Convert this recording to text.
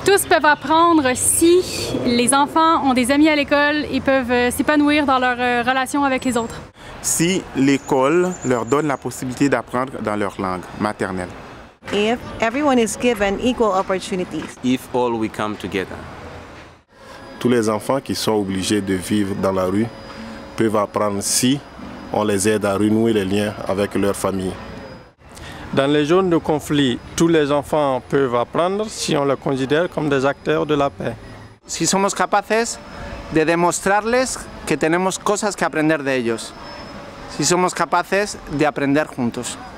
Tous peuvent apprendre si les enfants ont des amis à l'école et peuvent s'épanouir dans leur relation avec les autres. Si l'école leur donne la possibilité d'apprendre dans leur langue maternelle. If everyone is given equal opportunities. If all we come together. Tous les enfants qui sont obligés de vivre dans la rue peuvent apprendre si on les aide à renouer les liens avec leur famille. Dans les zones de conflit, tous les enfants peuvent apprendre si on les considère comme des acteurs de la paix. Si somos capaces de demostrarles que tenemos cosas que aprender de ellos. Si somos capaces de aprender juntos.